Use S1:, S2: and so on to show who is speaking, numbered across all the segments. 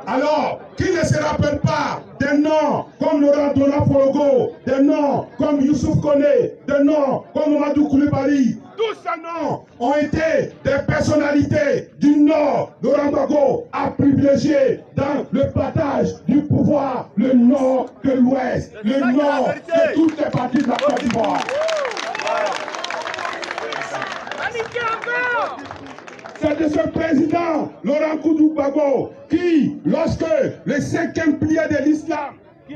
S1: Alors, qui ne se rappelle pas des noms comme Laurent Dona-Forogo, des noms comme Youssouf Kone, des noms comme Mamadou Koulibaly, tous ces noms ont été des personnalités du Nord. Laurent Gbagbo a privilégié dans le partage du pouvoir le Nord que l'Ouest, le Nord de toutes les parties de la Côte d'Ivoire. C'est de ce président, Laurent Gbagbo, qui, lorsque le 5e pilier de l'islam, qui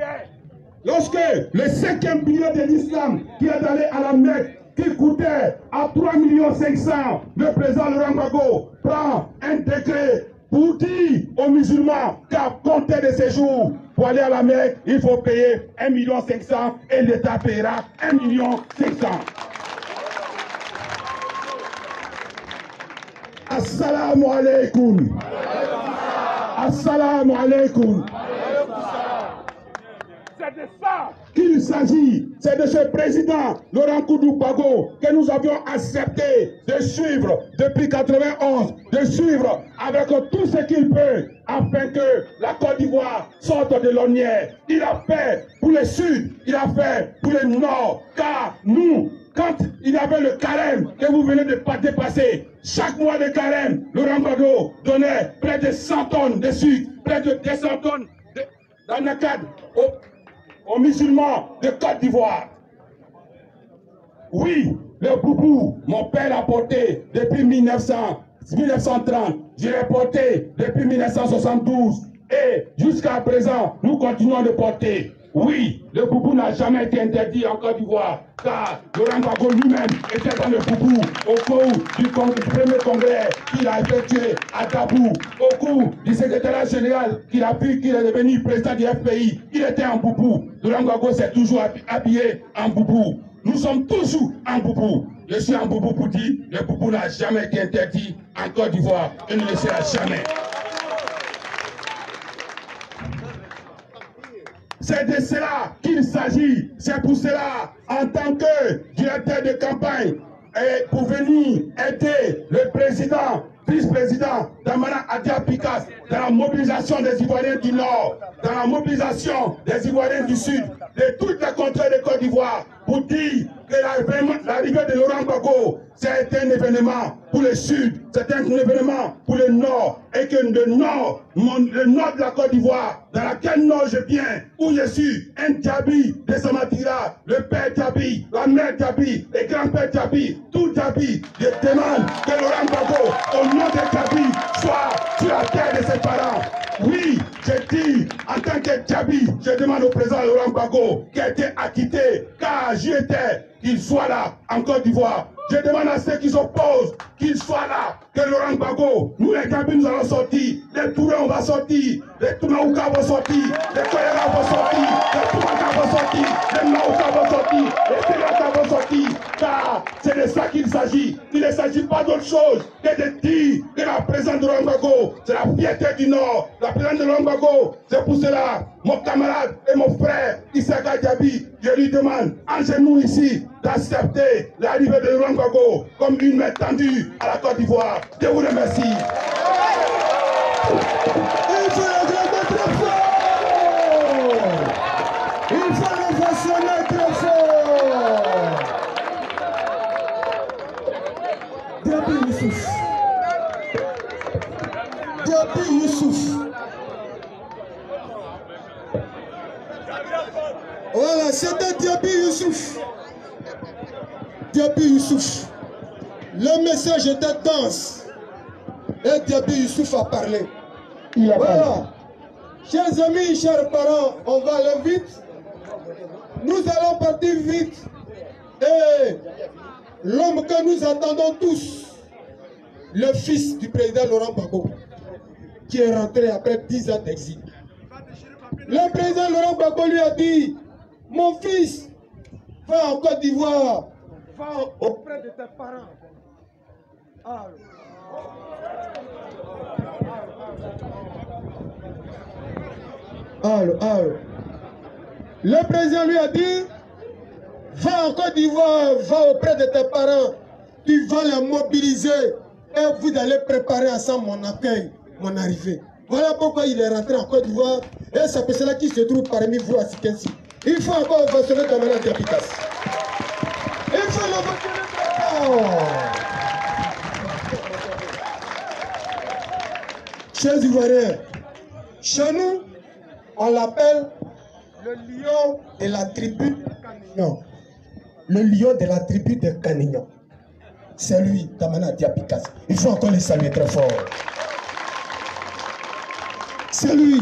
S1: est allé à la Mecque, qui coûtait à 3,5 millions, le président Laurent Gbagbo prend un décret pour dire aux musulmans qu'à compter de ces jours, pour aller à la Mecque, il faut payer 1,5 million et l'État payera 1,5 million. Assalamu alaikum. Assalamu alaikum. C'est de ça qu'il s'agit. C'est de ce président, Laurent Gbagbo, que nous avions accepté de suivre depuis 1991, de suivre avec tout ce qu'il peut, afin que la Côte d'Ivoire sorte de l'ornière. Il a fait pour le Sud, il a fait pour le Nord, car nous, quand il y avait le carême que vous venez de dépasser, chaque mois de carême, Laurent Gbagbo donnait près de 100 tonnes de sucre, près de 200 tonnes d'anacade aux musulmans de Côte d'Ivoire. Oui, le boubou, mon père l'a porté depuis 1930, je l'ai porté depuis 1972 et jusqu'à présent, nous continuons de porter. Oui, le boubou n'a jamais été interdit en Côte d'Ivoire, car Laurent Gbagbo lui-même était dans le boubou au cours du premier congrès qu'il a effectué à Dabou, au cours du secrétariat général qu'il a pu, qu'il est devenu président du FPI. Il était en boubou. Laurent Gbagbo s'est toujours habillé en boubou. Nous sommes toujours en boubou. Je suis en boubou pour dire, le boubou n'a jamais été interdit en Côte d'Ivoire et ne le sera jamais. C'est de cela qu'il s'agit. C'est pour cela, en tant que directeur de campagne, et pour venir aider le président, vice-président Damana Adia Pikas dans la mobilisation des Ivoiriens du Nord, dans la mobilisation des Ivoiriens du Sud, de toutes les contrées de Côte d'Ivoire, pour dire que l'arrivée de Laurent Gbagbo, c'est un événement pour le Sud, c'est un événement pour le Nord, et que le Nord de la Côte d'Ivoire, dans laquelle Nord je viens, où je suis, un Djabi de Samatira, le père Djabi, la mère Djabi, les grands-pères Djabi, tout Djabi, je demande que Laurent Gbagbo, au nom de Djabi, soit sur la terre de ses parents. Oui, je dis, en tant que Djabi, je demande au président Laurent Gbagbo, qui a été acquitté, car j'y étais, qu'il soit là, en Côte d'Ivoire. Je demande à ceux qui s'opposent qu'ils soient là, que Laurent Gbagbo, nous les Djabi, nous allons sortir, les Tourés on va sortir, les Toumaouka vont sortir, les Koyera vont sortir, les Toumaka vont sortir, les Maouka vont sortir, les Télaka vont sortir, car c'est de ça qu'il s'agit. Il ne s'agit pas d'autre chose que de dire que la présence de Laurent Gbagbo, c'est la fierté du Nord. La présence de Laurent Gbagbo, c'est pour cela, mon camarade et mon frère, Issaka Djabi, je lui demande, en genoux ici, d'accepter l'arrivée de Laurent Gbagbo comme une main tendue à la Côte d'Ivoire. Je vous remercie.
S2: Il faut le très fort. Il faut le façonner très fort. Djabi Youssouf. Djabi Youssouf. Voilà, c'était Djabi Youssouf. Djabi Youssouf. Le message était dense. Et Djabi Youssouf a parlé. Voilà. Chers amis, chers parents, on va aller vite. Nous allons partir vite. Et l'homme que nous attendons tous, le fils du président Laurent Gbagbo, qui est rentré après 10 ans d'exil. Le président Laurent Gbagbo lui a dit, mon fils, va en Côte d'Ivoire, va auprès de tes parents. Alors. Le président lui a dit, va en Côte d'Ivoire, va auprès de tes parents, tu vas les mobiliser et vous allez préparer ensemble mon accueil, mon arrivée. Voilà pourquoi il est rentré en Côte d'Ivoire. Et c'est pour cela qu'il se trouve parmi vous à Sikensi. Il faut encore ovationner Damana Diaby Kassé. Il faut l'ovationner encore. Chers Ivoiriens, chez nous, on l'appelle le lion de la tribu de Canignon. Le lion de la tribu de Canignon. C'est lui, Damana Diaby Kassé. Il faut encore le saluer très fort. C'est lui.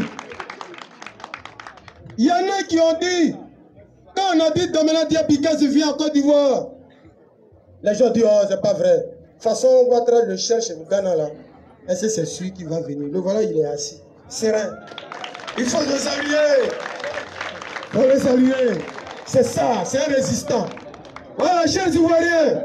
S2: Il y en a qui ont dit, quand on a dit Damana Diaby Kassé vient en Côte d'Ivoire, les gens disent, oh, c'est pas vrai. De toute façon, Ouattara le cherche au Ghana là. Et c'est celui qui va venir. Le voilà, il est assis, serein. Il faut le saluer. Il faut le saluer. C'est ça, c'est un résistant. Voilà, chers Ivoiriens.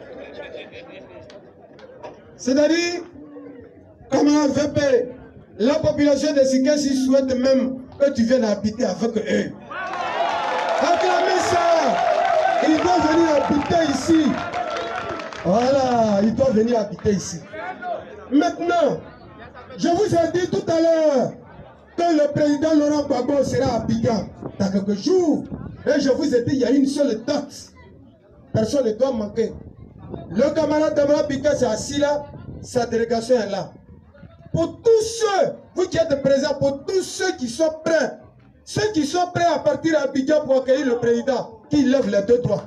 S2: C'est-à-dire, comme un VP, la population de Sikensi souhaite même que tu viennes habiter avec eux. Acclamez ça. Il doit venir habiter ici. Voilà, il doit venir habiter ici. Maintenant, je vous ai dit tout à l'heure que le président Laurent Gbagbo sera à Abidjan dans quelques jours. Et je vous ai dit, il y a une seule date. Personne ne doit manquer. Le camarade Damana Diaby Kassé est assis là, sa délégation est là. Pour tous ceux, vous qui êtes présents, pour tous ceux qui sont prêts à partir à Abidjan pour accueillir le président, qui lèvent les deux doigts.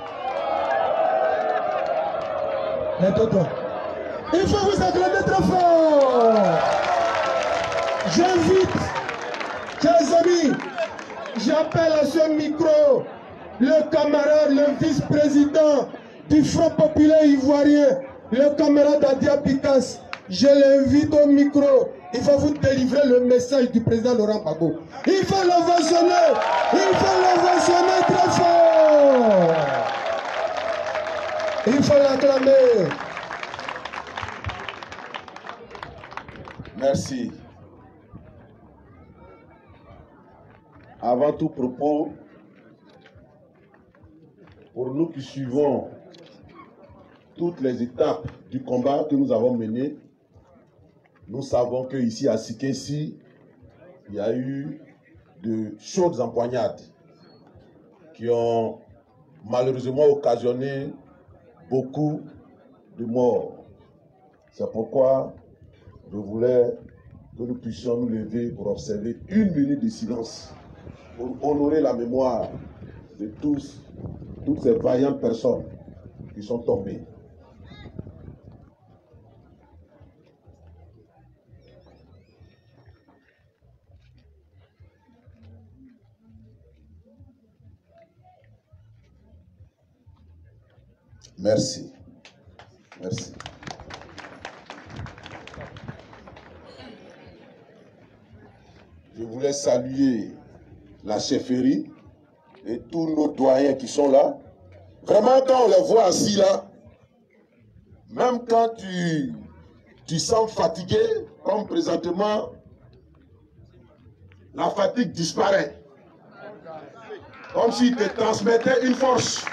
S2: Les deux doigts. Il faut vous acclamer très fort. J'invite, chers amis, j'appelle à ce micro le camarade, le vice-président du Front populaire ivoirien, le camarade Diaby Kassé. Je l'invite au micro. Il va vous délivrer le message du président Laurent Gbagbo. Il faut l'ovationner. Il faut l'ovationner très fort. Il faut l'acclamer.
S1: Merci. Avant tout propos, pour nous qui suivons toutes les étapes du combat que nous avons mené, nous savons qu'ici à Sikensi, il y a eu de chaudes empoignades qui ont malheureusement occasionné beaucoup de morts. C'est pourquoi je voulais que nous puissions nous lever pour observer 1 minute de silence pour honorer la mémoire de toutes ces vaillantes personnes qui sont tombées. Merci. Merci. Je voulais saluer la chefferie et tous nos doyens qui sont là. Vraiment, quand on les voit assis là, même quand tu sens fatigué, comme présentement, la fatigue disparaît. Comme s'ils te transmettaient une force.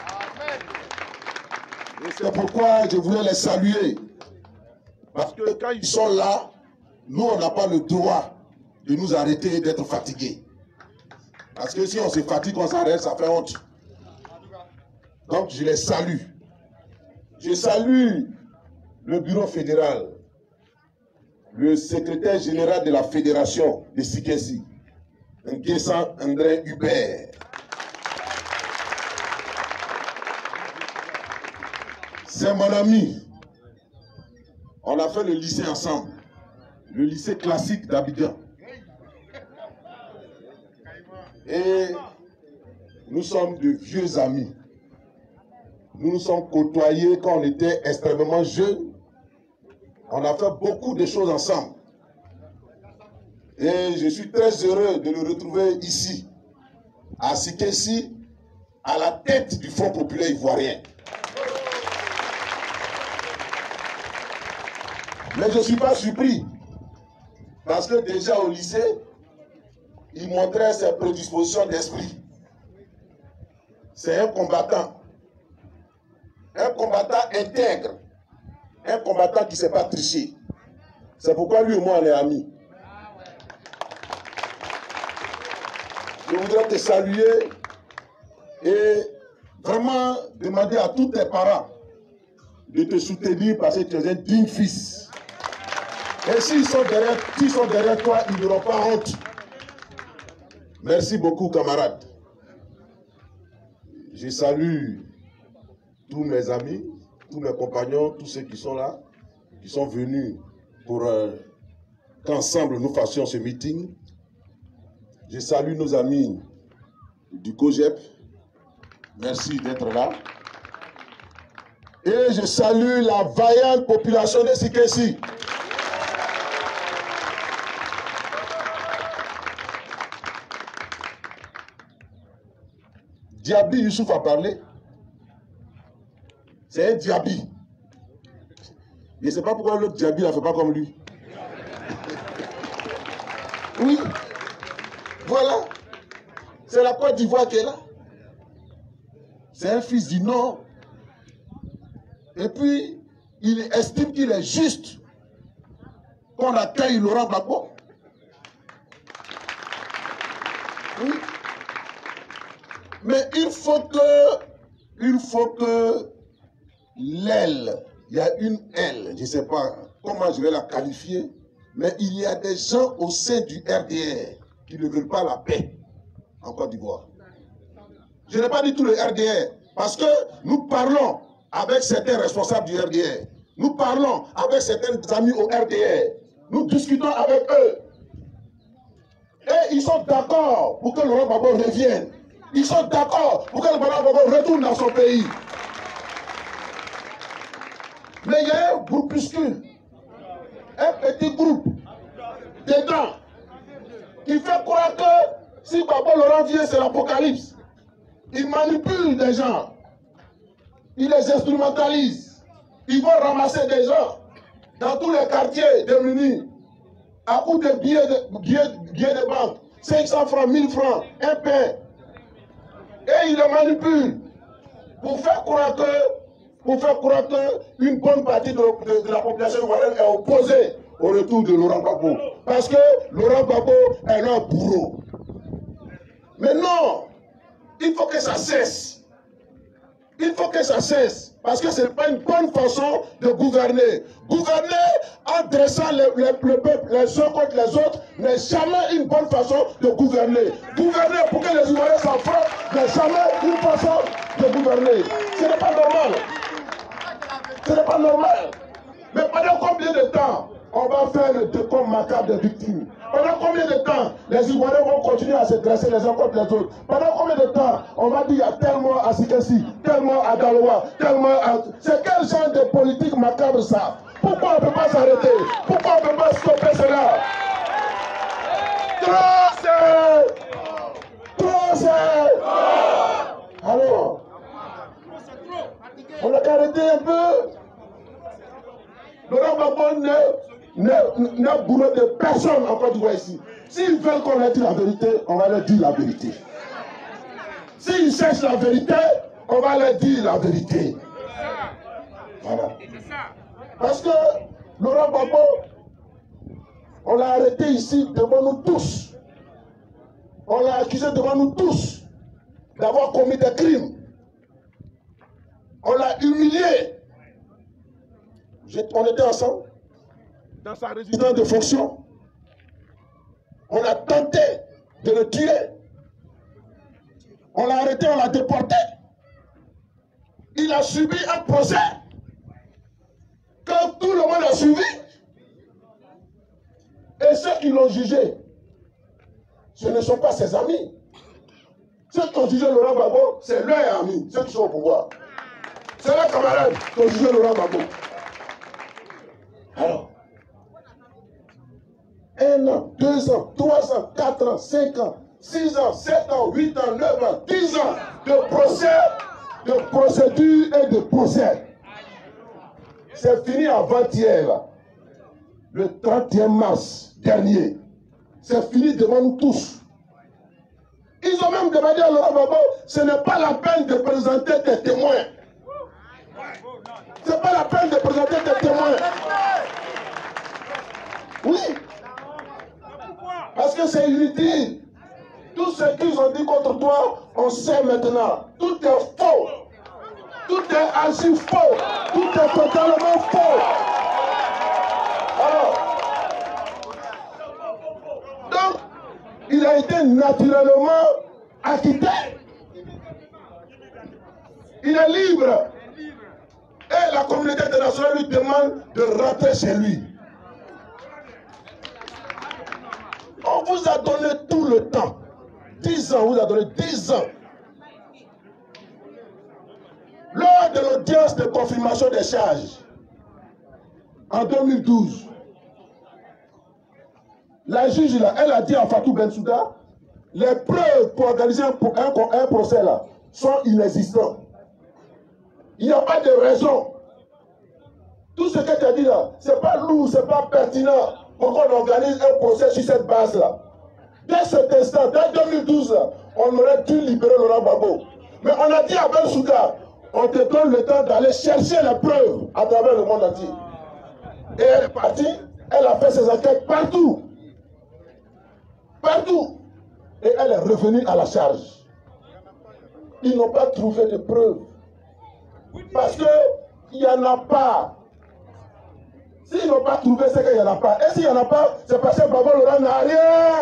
S1: Et c'est pourquoi je voulais les saluer. Parce que quand ils sont là, nous, on n'a pas le droit de nous arrêter et d'être fatigués. Parce que si on se fatigue, on s'arrête, ça fait honte. Donc, je les salue. Je salue le bureau fédéral, le secrétaire général de la fédération de Sikensi, Nguessan André Hubert. C'est mon ami. On a fait le lycée ensemble, le lycée classique d'Abidjan. Et nous sommes de vieux amis. Nous nous sommes côtoyés quand on était extrêmement jeunes. On a fait beaucoup de choses ensemble. Et je suis très heureux de le retrouver ici, à Sikensi, à la tête du Front populaire ivoirien. Mais je ne suis pas surpris, parce que déjà au lycée, il montrait ses prédispositions d'esprit. C'est un combattant intègre, un combattant qui ne sait pas tricher. C'est pourquoi lui et moi on est amis. je voudrais te saluer et vraiment demander à tous tes parents de te soutenir parce que tu es un digne fils. Et s'ils sont derrière toi, ils n'auront pas honte. Merci beaucoup, camarades. Je salue tous mes amis, tous mes compagnons, tous ceux qui sont là, qui sont venus pour qu'ensemble nous fassions ce meeting. Je salue nos amis du COGEP. Merci d'être là. Et je salue la vaillante population de Sikessi. Diaby Youssouf a parlé. C'est un Diaby. Je ne sais pas pourquoi l'autre Diaby ne fait pas comme lui. Oui. Voilà. C'est la Côte d'Ivoire qui est là. C'est un fils du Nord. Et puis, il estime qu'il est juste qu'on accueille Laurent Gbagbo. Oui. Mais il faut que l'aile, il y a une aile, je ne sais pas comment je vais la qualifier, mais il y a des gens au sein du RDR qui ne veulent pas la paix en Côte d'Ivoire. Je n'ai pas dit tout le RDR, parce que nous parlons avec certains responsables du RDR, nous parlons avec certains amis au RDR, nous discutons avec eux. Et ils sont d'accord pour que Laurent Gbagbo revienne. Ils sont d'accord pour que Laurent Gbagbo retourne dans son pays. Mais il y a un groupuscule, un petit groupe dedans qui fait croire que si Gbagbo Laurent vient, c'est l'apocalypse. Il manipule des gens. Il les instrumentalise. Ils vont ramasser des gens dans tous les quartiers démunis à coup de billets de banque. 500 francs, 1000 francs, un pain. Et ils les manipulent pour faire croire que une bonne partie de la population ivoirienne est opposée au retour de Laurent Gbagbo. Parce que Laurent Gbagbo est leur bourreau. Mais non, il faut que ça cesse. Il faut que ça cesse. Parce que ce n'est pas une bonne façon de gouverner. Gouverner en dressant le peuple les uns contre les autres n'est jamais une bonne façon de gouverner. Gouverner pour que les Ivoiriens s'affrontent n'est jamais une façon de gouverner. Ce n'est pas normal. Ce n'est pas normal. Mais pendant combien de temps on va faire le décompte macabre des victimes? Pendant combien de temps les Ivoiriens vont continuer à se dresser les uns contre les autres? Pendant combien de temps on va dire qu'il y a tel mort à Sikessi, tel mort à Galois, tel mort à... C'est quel genre de politique macabre ça? Pourquoi on ne peut pas s'arrêter? Pourquoi on ne peut pas stopper cela? Trop c'est... Alors, on a qu'à arrêter un peu. Laurent Gbagbo n'a bourré de personne en Côte d'Ivoire ici. S'ils veulent qu'on leur dise la vérité, on va leur dire la vérité. S'ils cherchent la vérité, on va leur dire la vérité. Voilà. Parce que Laurent Gbagbo, on l'a arrêté ici devant nous tous. On l'a accusé devant nous tous d'avoir commis des crimes. On l'a humilié. On était ensemble dans sa résidence de fonction. On a tenté de le tuer. On l'a arrêté, on l'a déporté. Il a subi un procès que tout le monde a suivi. Et ceux qui l'ont jugé, ce ne sont pas ses amis. Ceux qui ont jugé Laurent Gbagbo, c'est leurs amis, ceux qui sont au pouvoir. C'est leurs camarades qui ont jugé Laurent Gbagbo. Alors, 1 an, 2 ans, 3 ans, 4 ans, 5 ans, 6 ans, 7 ans, 8 ans, 9 ans, 10 ans de procès, de procédure et de procès. C'est fini avant-hier, le 31 mars dernier. C'est fini devant nous tous. Ils ont même demandé à Laurent Gbagbo, ce n'est pas la peine de présenter des témoins. Ce n'est pas la peine de présenter des témoins. Oui. Parce que c'est inutile. Tout ce qu'ils ont dit contre toi, on sait maintenant. Tout est faux. Tout est archi faux. Tout est totalement faux. Alors, donc, il a été naturellement acquitté. Il est libre. Et la communauté internationale lui demande de rentrer chez lui. On vous a donné tout le temps. 10 ans, on vous a donné 10 ans. Lors de l'audience de confirmation des charges, en 2012, la juge, là, elle a dit à Fatou Bensouda, les preuves pour organiser un procès là sont inexistantes. Il n'y a pas de raison. Tout ce que tu as dit là, ce n'est pas lourd, ce n'est pas pertinent pour qu'on organise un procès sur cette base-là. Dès cet instant, dès 2012, là, on aurait dû libérer Laurent Gbagbo. Mais on a dit à Bensouda, on te donne le temps d'aller chercher les preuves à travers le monde entier. Et elle est partie, elle a fait ses enquêtes partout. Partout. Et elle est revenue à la charge. Ils n'ont pas trouvé de preuves. Parce qu'il n'y en a pas. S'ils n'ont pas trouvé, c'est qu'il n'y en a pas. Et s'il n'y en a pas, c'est parce que Gbagbo Laurent n'a rien.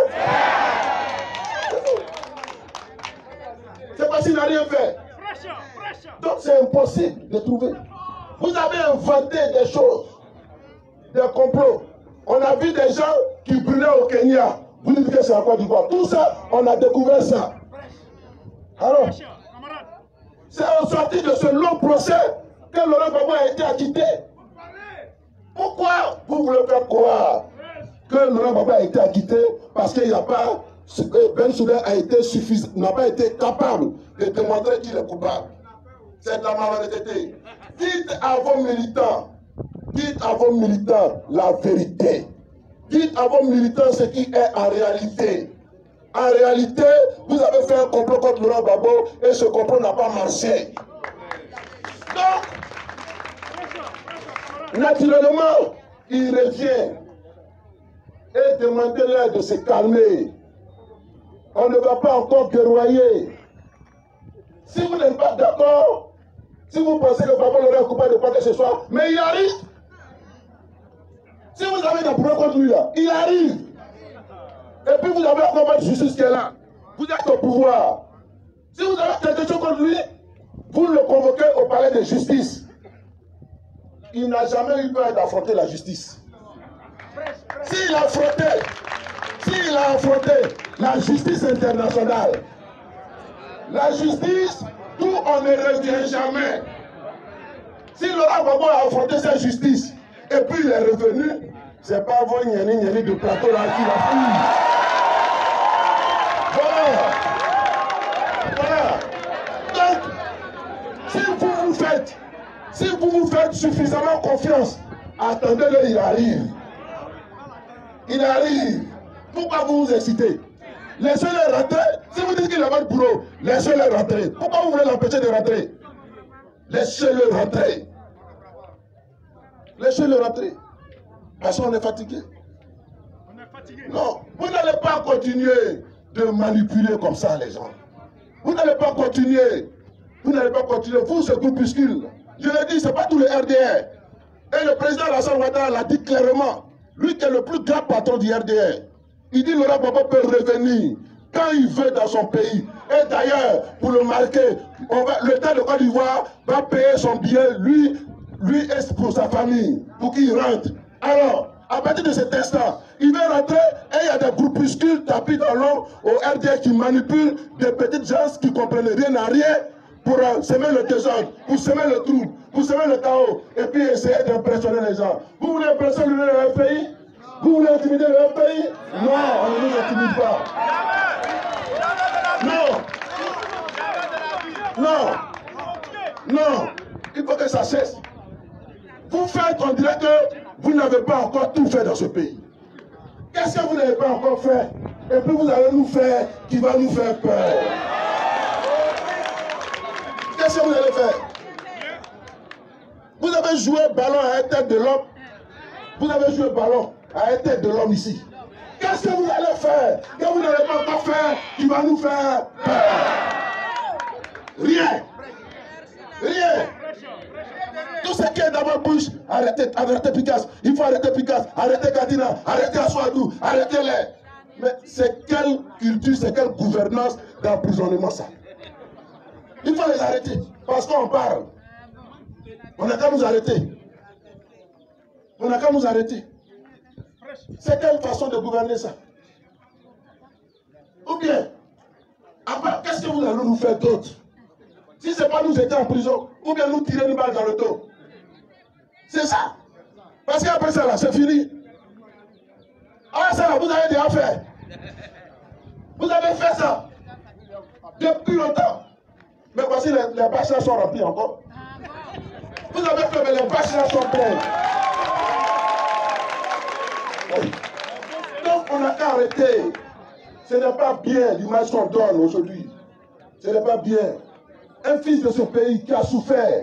S1: C'est parce qu'il n'a rien fait. Donc c'est impossible de trouver. Vous avez inventé des choses, des complots. On a vu des gens qui brûlaient au Kenya. Vous dites que c'est en Côte d'Ivoire. Tout ça, on a découvert ça. Alors, c'est en sortie de ce long procès que Laurent Gbagbo a été acquitté. Pourquoi vous voulez faire croire que Laurent Gbagbo a été acquitté? Parce qu'il n'y a pas, Bensouda n'a pas été capable de démontrer qu'il est coupable. C'est de la malhonnêteté. Dites à vos militants la vérité. Dites à vos militants ce qui est en réalité. En réalité, vous avez fait un complot contre Laurent Gbagbo et ce complot n'a pas marché. Donc, naturellement, il revient et demandez-leur de se calmer. On ne va pas encore guerroyer. Si vous n'êtes pas d'accord, si vous pensez que Gbagbo Laurent est coupable de quoi que ce soit, mais il arrive. Si vous avez des problèmes contre lui là, il arrive. Et puis vous avez encore votre justice qui est là. Vous êtes au pouvoir. Si vous avez quelque chose contre lui, vous le convoquez au palais de justice. Il n'a jamais eu peur d'affronter la justice. S'il a affronté la justice internationale, la justice, d'où on ne revient jamais. Si Laurent Gbagbo a affronté cette justice, et puis il est revenu, c'est pas vos gnéni de plateau là qui l'a fouillé. Voilà. Donc, si vous vous faites suffisamment confiance, attendez-le, il arrive. Il arrive. Pourquoi vous vous excitez? Laissez-le rentrer. Si vous dites qu'il a votre boulot, laissez-le rentrer. Pourquoi vous voulez l'empêcher de rentrer? Laissez-le rentrer. Laissez-le rentrer. Parce qu'on est fatigué. Non, vous n'allez pas continuer de manipuler comme ça les gens. Vous n'allez pas continuer. Vous n'allez pas continuer. Vous, ce groupuscule, je l'ai dit, ce n'est pas tout le RDR. Et le président Alassane Ouattara l'a dit clairement. Lui qui est le plus grand patron du RDR. Il dit Laurent Gbagbo peut revenir quand il veut dans son pays. Et d'ailleurs, pour le marquer, l'État de Côte d'Ivoire va payer son billet, lui et pour sa famille, pour qu'il rentre. Alors, à partir de cet instant, il va rentrer et il y a des groupuscules tapis dans l'ombre au RDR qui manipulent des petites gens qui ne comprennent rien à rien pour semer le désordre, pour semer le trouble, pour semer le chaos et puis essayer d'impressionner les gens. Vous voulez impressionner le pays? Vous voulez intimider le pays? Non, on ne nous intimide pas. Non, il faut que ça cesse. Vous faites, on dirait que vous n'avez pas encore tout fait dans ce pays. Qu'est-ce que vous n'avez pas encore fait? Et puis vous allez nous faire, qui va nous faire peur. Qu'est-ce que vous allez faire? Vous avez joué ballon à la tête de l'homme. Vous avez joué ballon à la tête de l'homme ici. Qu'est-ce que vous allez faire que vous n'allez pas encore faire qui va nous faire peur? Rien. Rien. Tout ce qui est dans ma bouche, arrêtez Picasso. Il faut arrêter Picasso, arrêter Kadina, arrêter Aswadou, arrêtez-les. Mais c'est quelle culture, c'est quelle gouvernance d'emprisonnement ça? Il faut les arrêter. Parce qu'on parle. On n'a qu'à nous arrêter. On n'a qu'à nous arrêter. C'est quelle façon de gouverner ça? Ou bien, après, qu'est-ce que vous allez nous faire d'autre? Si ce n'est pas nous jeter en prison, ou bien nous tirer une balle dans le dos. C'est ça. Parce qu'après ça, là, c'est fini. Ah, ça, vous avez déjà fait. Vous avez fait ça. Depuis longtemps. Mais voici, les bâches là sont remplies encore. Vous avez fait, mais les bâches là sont pleines. Oui. Donc, on n'a qu'à arrêter. Ce n'est pas bien l'image qu'on donne aujourd'hui. Ce n'est pas bien. Un fils de ce pays qui a souffert,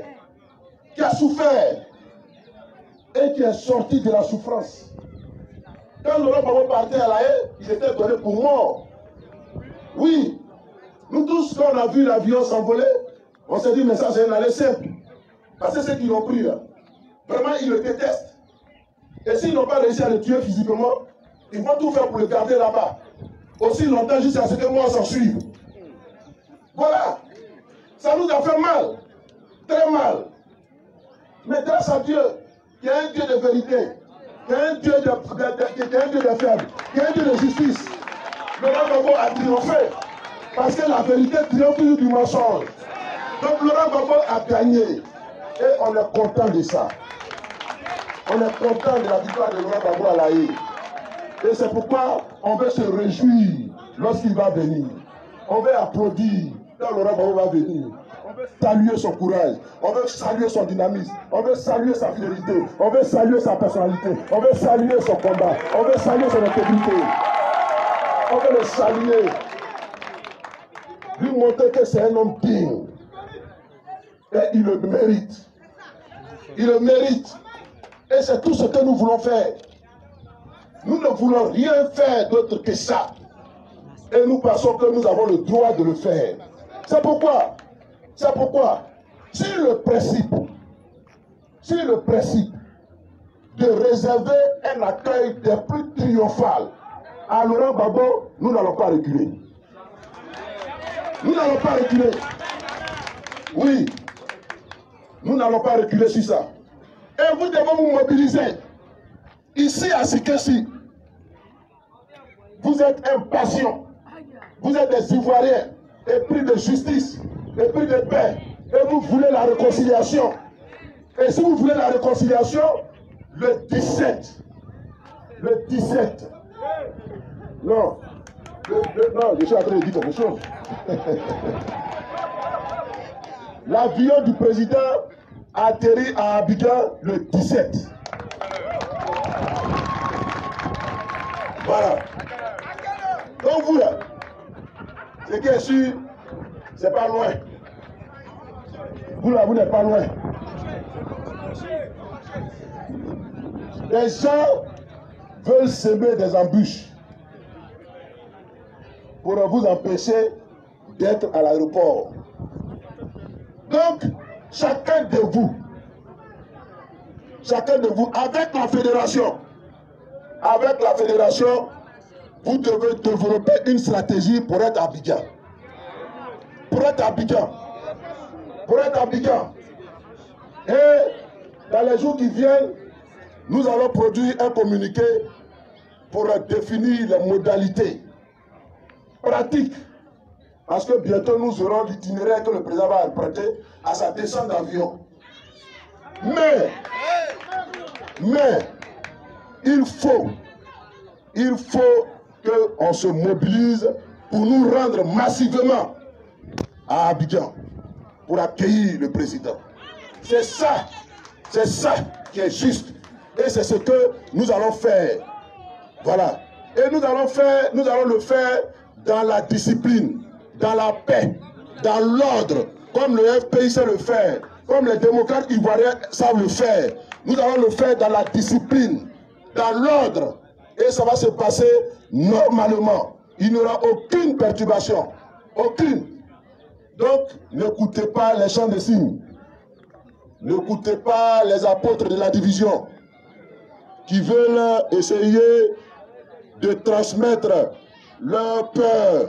S1: et qui est sorti de la souffrance. Quand Laurent Gbagbo partait à La Haye, il était donné pour mort. Oui, nous tous, quand on a vu l'avion s'envoler, on s'est dit, mais ça c'est un aller simple. Parce que ceux qui l'ont pris là, vraiment ils le détestent. Et s'ils n'ont pas réussi à le tuer physiquement, ils vont tout faire pour le garder là-bas. Aussi longtemps jusqu'à ce que moi s'en suive. Voilà. Ça nous a fait mal. Très mal. Mais grâce à Dieu, qui est un Dieu de vérité, qui est un Dieu de faible, qui est un Dieu de justice, Laurent Gbagbo a triomphé. Parce que la vérité triomphe toujours du mensonge. Donc Laurent Gbagbo a gagné. Et on est content de ça. On est content de la victoire de Laurent Gbagbo à La Haye. Et c'est pourquoi on veut se réjouir lorsqu'il va venir. On veut applaudir quand Laurent Gbagbo va venir. On veut saluer son courage. On veut saluer son dynamisme. On veut saluer sa fidélité. On veut saluer sa personnalité. On veut saluer son combat. On veut saluer son intégrité. On veut le saluer. Lui montrer que c'est un homme digne. Et il le mérite. Il le mérite. Et c'est tout ce que nous voulons faire. Nous ne voulons rien faire d'autre que ça. Et nous pensons que nous avons le droit de le faire. C'est pourquoi, si le principe de réserver un accueil des plus triomphal à Laurent Gbagbo, nous n'allons pas reculer. Nous n'allons pas reculer. Oui, nous n'allons pas reculer sur ça. Et vous devez vous mobiliser. Ici à Sikessi, vous êtes impatients. Vous êtes des Ivoiriens, épris de justice, épris de paix. Et vous voulez la réconciliation. Et si vous voulez la réconciliation, le 17. Non, non, je suis en train de dire quelque chose. L'avion du président a atterri à Abidjan le 17. Voilà. Donc vous là, ce qui est sûr, c'est pas loin. Vous là, vous n'êtes pas loin. Les gens veulent semer des embûches pour vous empêcher d'être à l'aéroport. Donc, chacun de vous, avec la fédération, vous devez développer une stratégie pour être à Abidjan. Et dans les jours qui viennent, nous allons produire un communiqué pour définir les modalités pratiques. Parce que bientôt nous aurons l'itinéraire que le président va emprunter à sa descente d'avion. Mais, il faut qu'on se mobilise pour nous rendre massivement à Abidjan pour accueillir le président. C'est ça qui est juste. Et c'est ce que nous allons faire. Voilà. Et nous allons le faire dans la discipline, dans la paix, dans l'ordre, comme le FPI sait le faire, comme les démocrates ivoiriens savent le faire. Nous allons le faire dans la discipline, dans l'ordre, et ça va se passer normalement. Il n'y aura aucune perturbation. Aucune. Donc, n'écoutez pas les chants de signes. N'écoutez pas les apôtres de la division qui veulent essayer de transmettre leur peur,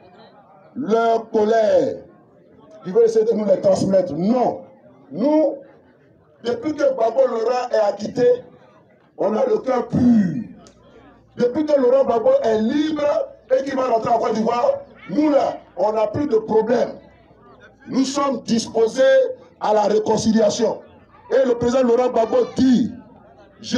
S1: leur colère. Qui veulent essayer de nous les transmettre. Non. Nous, depuis que Gbagbo Laurent est acquitté, on a le cœur pur. Depuis que Laurent Gbagbo est libre et qu'il va rentrer en Côte d'Ivoire, nous là, on n'a plus de problème. Nous sommes disposés à la réconciliation. Et le président Laurent Gbagbo dit, je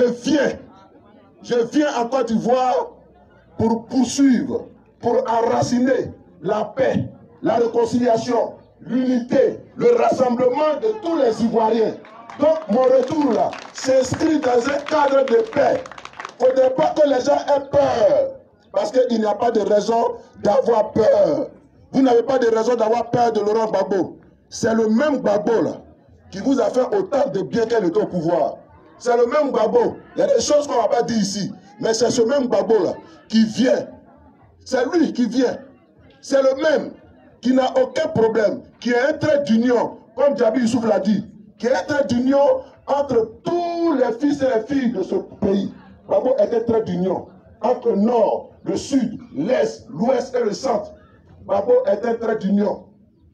S1: viens en Côte d'Ivoire pour poursuivre, pour enraciner la paix, la réconciliation, l'unité, le rassemblement de tous les Ivoiriens. Donc mon retour là s'inscrit dans un cadre de paix. Il ne faudrait pas que les gens aient peur, parce qu'il n'y a pas de raison d'avoir peur. Vous n'avez pas de raison d'avoir peur de Laurent Gbagbo. C'est le même Gbagbo là qui vous a fait autant de bien qu'elle était au pouvoir. C'est le même Gbagbo. Il y a des choses qu'on ne va pas dire ici, mais c'est ce même Gbagbo là qui vient. C'est lui qui vient. C'est le même qui n'a aucun problème, qui est un trait d'union, comme Djabi Youssouf l'a dit, qui est un trait d'union entre tous les fils et les filles de ce pays. Gbagbo est un trait d'union entre le nord, le sud, l'est, l'ouest et le centre. Gbagbo est un trait d'union.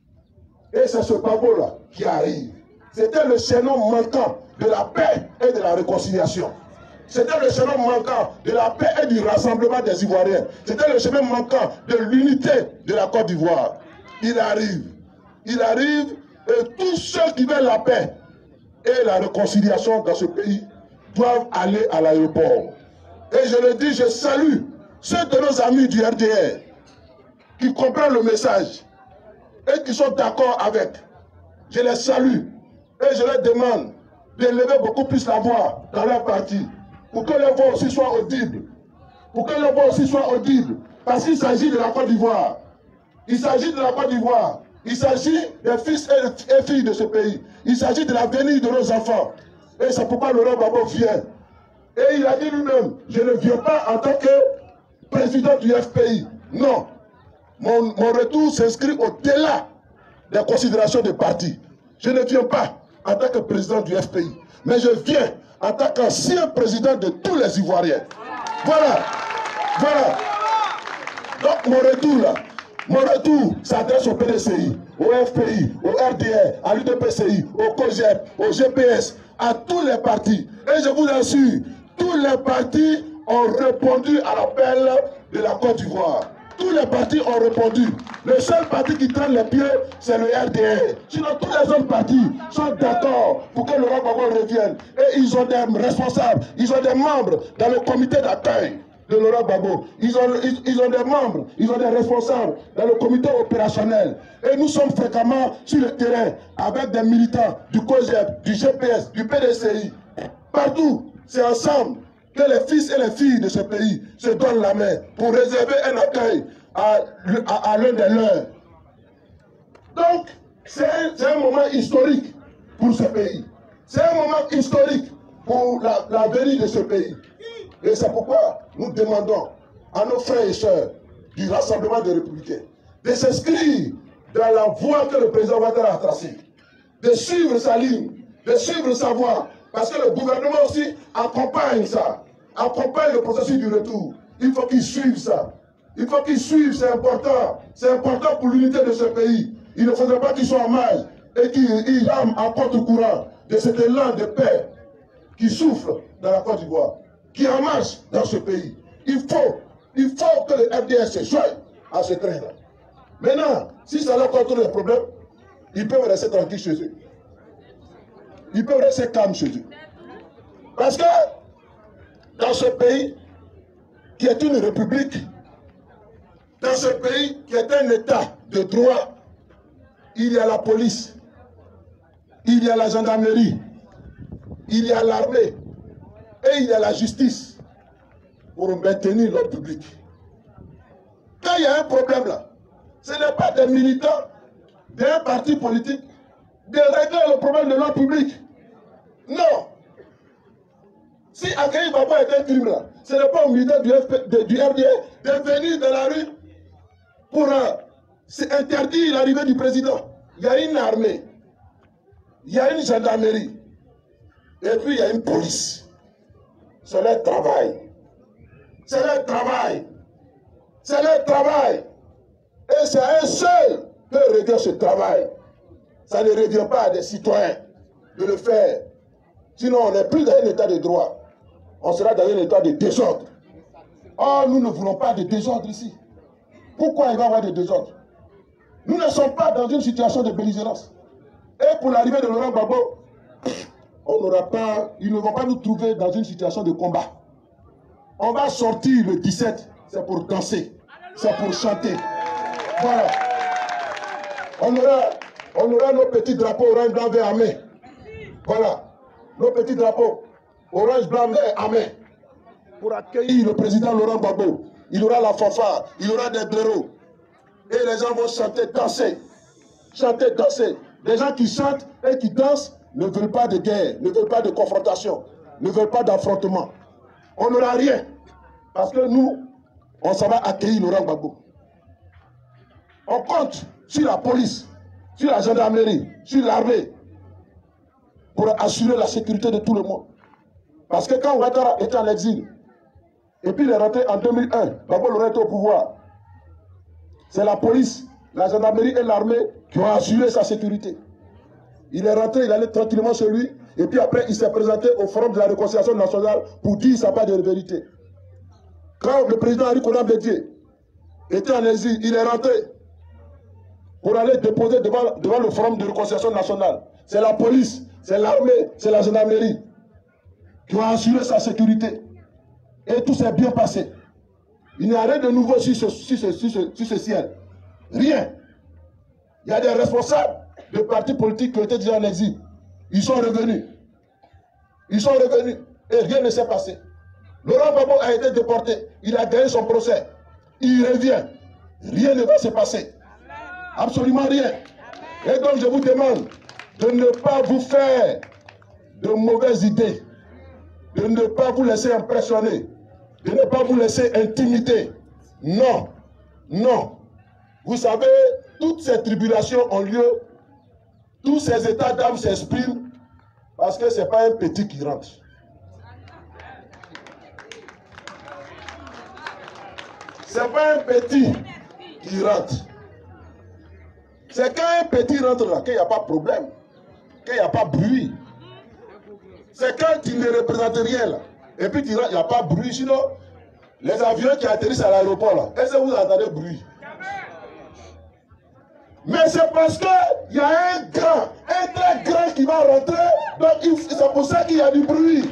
S1: Et c'est ce Gbagbo-là qui arrive. C'était le chaînon manquant de la paix et de la réconciliation. C'était le chemin manquant de la paix et du rassemblement des Ivoiriens. C'était le chemin manquant de l'unité de la Côte d'Ivoire. Il arrive. Il arrive et tous ceux qui veulent la paix et la réconciliation dans ce pays doivent aller à l'aéroport. Et je le dis, je salue ceux de nos amis du RDR qui comprennent le message et qui sont d'accord avec. Je les salue et je leur demande d'élever beaucoup plus la voix dans leur parti pour que leur voix aussi soit audible. Pour que leur voix aussi soit audible. Parce qu'il s'agit de la Côte d'Ivoire. Il s'agit de la Côte d'Ivoire. Il s'agit des fils et filles de ce pays. Il s'agit de l'avenir de nos enfants. Et c'est pourquoi Laurent Gbagbo vient. Et il a dit lui-même, je ne viens pas en tant que président du FPI. Non. Mon retour s'inscrit au-delà des considérations de parti. Je ne viens pas en tant que président du FPI. Mais je viens en tant qu'ancien président de tous les Ivoiriens. Voilà. Voilà. Donc mon retour là, mon retour s'adresse au PDCI, au FPI, au RDR, à l'UDPCI, au COGEP, au GPS, à tous les partis. Et je vous assure, tous les partis ont répondu à l'appel de la Côte d'Ivoire. Tous les partis ont répondu. Le seul parti qui traîne les pieds, c'est le RDR. Sinon, tous les autres partis sont d'accord pour que Laurent Gbagbo revienne. Et ils ont des responsables, ils ont des membres dans le comité d'accueil de Laurent Gbagbo. Ils ont des membres, ils ont des responsables dans le comité opérationnel. Et nous sommes fréquemment sur le terrain avec des militants du COGEP, du GPS, du PDCI. Partout, c'est ensemble que les fils et les filles de ce pays se donnent la main pour réserver un accueil à l'un des leurs. Donc, c'est un moment historique pour ce pays. C'est un moment historique pour l'avenir de ce pays. Et c'est pourquoi nous demandons à nos frères et sœurs du Rassemblement des Républicains de s'inscrire dans la voie que le président Ouattara a tracée, de suivre sa ligne, de suivre sa voie, parce que le gouvernement aussi accompagne ça, accompagne le processus du retour. Il faut qu'ils suivent ça. Il faut qu'ils suivent, c'est important. C'est important pour l'unité de ce pays. Il ne faudrait pas qu'ils soient en mal et qu'ils rament en contre-courant de cet élan de paix qui souffle dans la Côte d'Ivoire, qui en marche dans ce pays. Il faut que le FDS se joigne à ce train-là. Maintenant, si ça leur contourne les problèmes, ils peuvent rester tranquilles chez eux. Ils peuvent rester calmes chez eux. Parce que dans ce pays qui est une république, dans ce pays qui est un état de droit, il y a la police, il y a la gendarmerie, il y a l'armée et il y a la justice pour maintenir l'ordre public. Quand il y a un problème là, ce n'est pas des militants d'un parti politique de régler le problème de l'ordre public. Non. Si accueillir Babo est un crime là, ce n'est pas au militaire du RDA de venir dans la rue pour interdire l'arrivée du président. Il y a une armée, il y a une gendarmerie, et puis il y a une police. C'est leur travail. C'est leur travail. C'est leur travail. Et c'est à eux seuls que revient ce travail. Ça ne revient pas à des citoyens de le faire. Sinon, on n'est plus dans un état de droit. On sera dans un état de désordre. Or, nous ne voulons pas de désordre ici. Pourquoi il va y avoir des désordres? Nous ne sommes pas dans une situation de belligérance. Et pour l'arrivée de Laurent Gbagbo, ils ne vont pas nous trouver dans une situation de combat. On va sortir le 17, c'est pour danser, c'est pour chanter. Voilà. On aura nos petits drapeaux orange, blanc, vert à main. Voilà. Nos petits drapeaux orange, blanc, vert à main. Pour accueillir le président Laurent Gbagbo. Il aura la fanfare, il aura des blaireaux. Et les gens vont chanter, danser. Chanter, danser. Les gens qui chantent et qui dansent ne veulent pas de guerre, ne veulent pas de confrontation, ne veulent pas d'affrontement. On n'aura rien. Parce que nous, on s'en va accueillir Laurent Gbagbo. On compte sur la police, sur la gendarmerie, sur l'armée, pour assurer la sécurité de tout le monde. Parce que quand Ouattara était en exil, et puis il est rentré en 2001, Gbagbo l'aurait été au pouvoir. C'est la police, la gendarmerie et l'armée qui ont assuré sa sécurité. Il est rentré, il allait tranquillement chez lui, et puis après il s'est présenté au Forum de la Réconciliation nationale pour dire sa part de vérité. Quand le président Henri Konan Bédié était en exil, il est rentré pour aller déposer devant le Forum de Réconciliation nationale. C'est la police, c'est l'armée, c'est la gendarmerie qui ont assuré sa sécurité. Et tout s'est bien passé. Il n'y a rien de nouveau sur ce ciel. Rien. Il y a des responsables de partis politiques qui ont été déjà en exil. Ils sont revenus. Ils sont revenus. Et rien ne s'est passé. Laurent Gbagbo a été déporté. Il a gagné son procès. Il revient. Rien ne va se passer. Absolument rien. Et donc je vous demande de ne pas vous faire de mauvaises idées. De ne pas vous laisser impressionner. De ne pas vous laisser intimider. Non. Non. Vous savez, toutes ces tribulations ont lieu. Tous ces états d'âme s'expriment parce que ce n'est pas un petit qui rentre. Ce n'est pas un petit qui rentre. C'est quand un petit rentre là qu'il n'y a pas de problème, qu'il n'y a pas de bruit. C'est quand il ne représente rien là. Et puis il n'y a pas de bruit. Sinon, les avions qui atterrissent à l'aéroport là, est-ce que vous entendez bruit? Mais c'est parce qu'il y a un très grand qui va rentrer, donc c'est pour ça qu'il y a du bruit.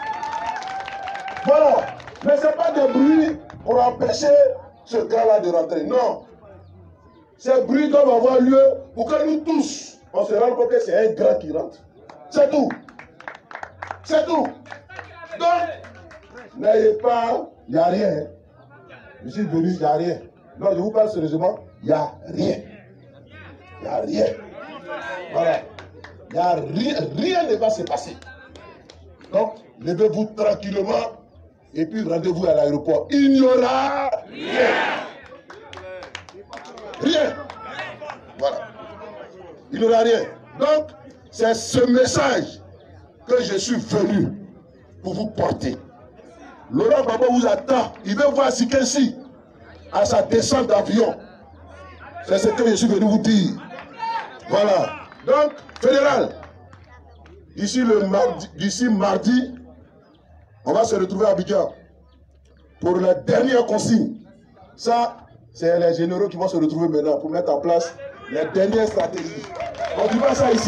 S1: Voilà. Mais ce n'est pas des bruits pour empêcher ce gars-là de rentrer. Non. Ces bruits doivent avoir lieu pour que nous tous, on se rende compte que c'est un grand qui rentre. C'est tout. C'est tout. Donc, n'ayez pas, il n'y a rien. Je suis venu, il n'y a rien. Non, je vous parle sérieusement, il n'y a rien. Il n'y a rien. Voilà. Il n'y a rien, rien ne va se passer. Donc, levez-vous tranquillement et puis rendez-vous à l'aéroport. Il n'y aura rien. Rien. Voilà. Il n'y aura rien. Donc, c'est ce message que je suis venu pour vous porter. Laurent Gbagbo vous attend. Il veut voir Sikensi à sa descente d'avion. C'est ce que je suis venu vous dire. Voilà. Donc, fédéral, d'ici mardi, on va se retrouver à Abidjan pour la dernière consigne. Ça, c'est les généraux qui vont se retrouver maintenant pour mettre en place les dernières stratégies. On ne dit pas ça ici.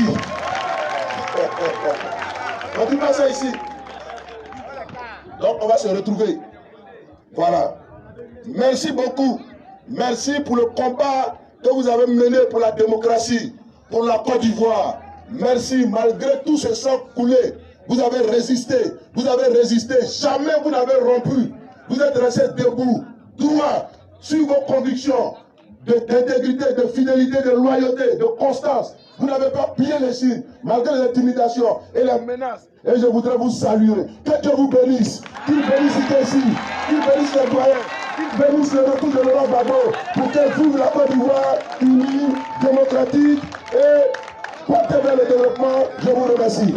S1: On ne dit pas ça ici. Donc, on va se retrouver. Voilà. Merci beaucoup. Merci pour le combat que vous avez mené pour la démocratie, pour la Côte d'Ivoire. Merci, malgré tout ce sang coulé. Vous avez résisté. Vous avez résisté. Jamais vous n'avez rompu. Vous êtes resté debout, droit, sur vos convictions d'intégrité, de fidélité, de loyauté, de constance. Vous n'avez pas plié les signes, malgré l'intimidation et les menaces. Et je voudrais vous saluer. Que Dieu vous bénisse. Qu'il bénisse ici, qu'il bénisse les doyens, qu'il bénisse le retour de Laurent Gbagbo pour qu'elle vive la Côte d'Ivoire unie, démocratique et porter vers le développement. Je vous remercie.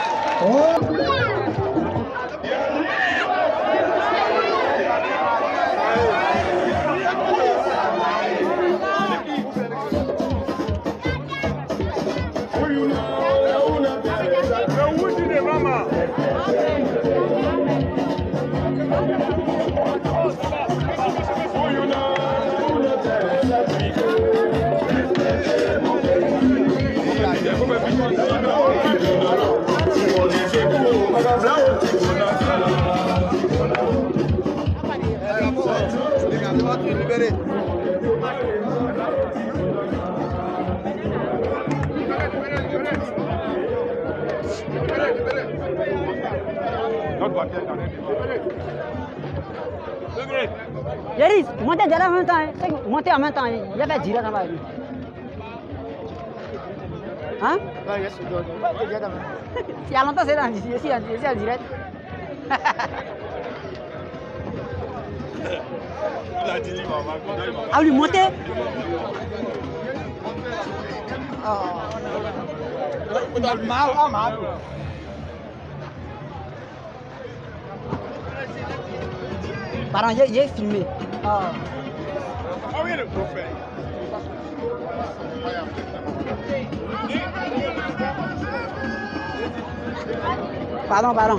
S3: Yaris, montez déjà en même temps. Montez en même temps. Il y avait direct là-bas. Hein? Il y a longtemps, c'est là. Ici, en direct. Ah oui, montez. Pardon, j'ai filmé. Ah oui, le prophète. Pardon.